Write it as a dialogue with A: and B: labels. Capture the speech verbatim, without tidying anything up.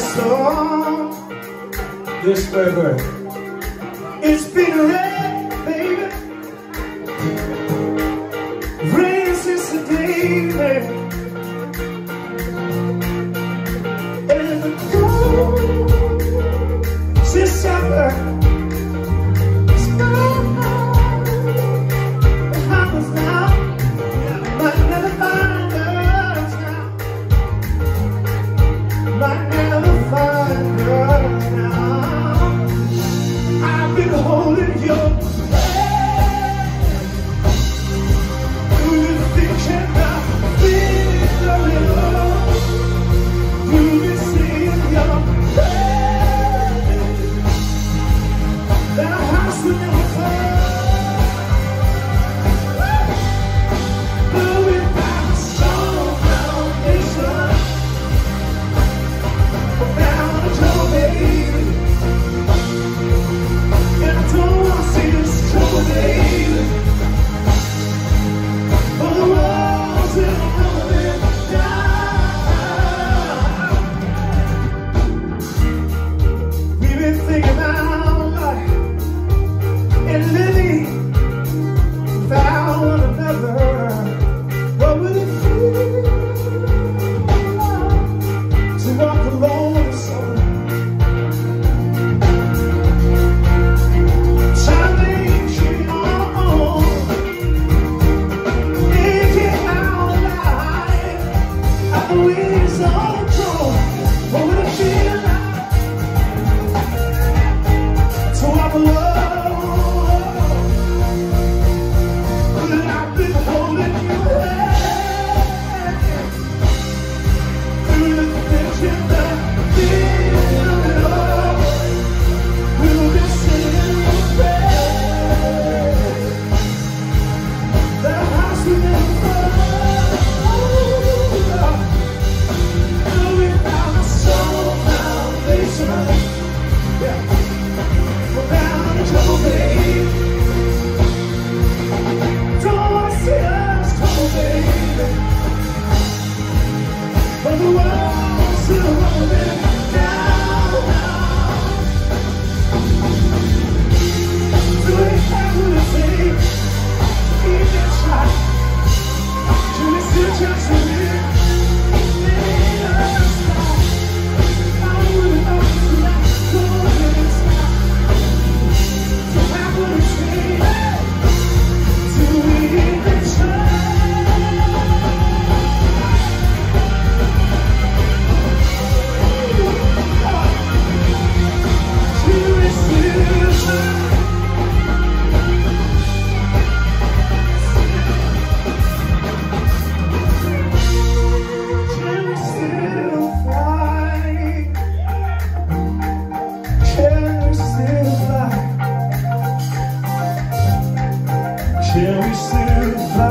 A: song. Yes, baby. It's been rain, baby. Rain since the day, baby. And the cold since summer. It's gone. It happens now. Might never find us now. Might never find us now. I've been holding your hand through the fiction of feeling of it all. You've been seeing your hand. That house will never fall. But without a strong foundation, we're bound to trouble, baby. And I don't want to see this trouble, baby. For the walls that are coming down. We've been thinking about life and living without one another. What would it feel to walk alone with someone? Can we still fly?